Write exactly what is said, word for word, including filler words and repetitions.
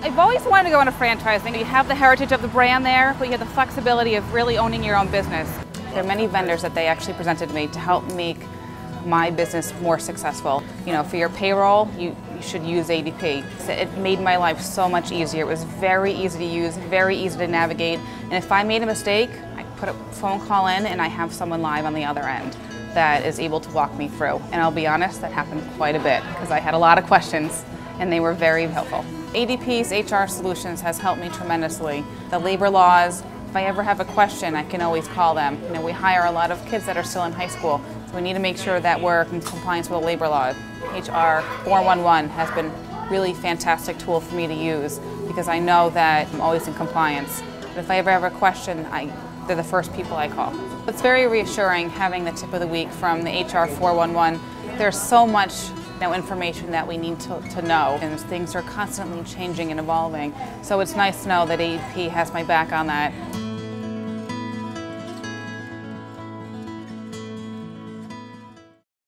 I've always wanted to go into franchising. You have the heritage of the brand there, but you have the flexibility of really owning your own business. There are many vendors that they actually presented to me to help make my business more successful. You know, for your payroll, you, you should use A D P. It made my life so much easier. It was very easy to use, very easy to navigate, and if I made a mistake, I put a phone call in and I have someone live on the other end that is able to walk me through. And I'll be honest, that happened quite a bit because I had a lot of questions and they were very helpful. A D P's H R Solutions has helped me tremendously. The labor laws, if I ever have a question, I can always call them. You know, we hire a lot of kids that are still in high school, so we need to make sure that we're in compliance with the labor law. H R four one one has been a really fantastic tool for me to use because I know that I'm always in compliance. But if I ever have a question, I, they're the first people I call. It's very reassuring having the tip of the week from the H R four one one. There's so much you know, information that we need to, to know, and things are constantly changing and evolving. So it's nice to know that A D P has my back on that.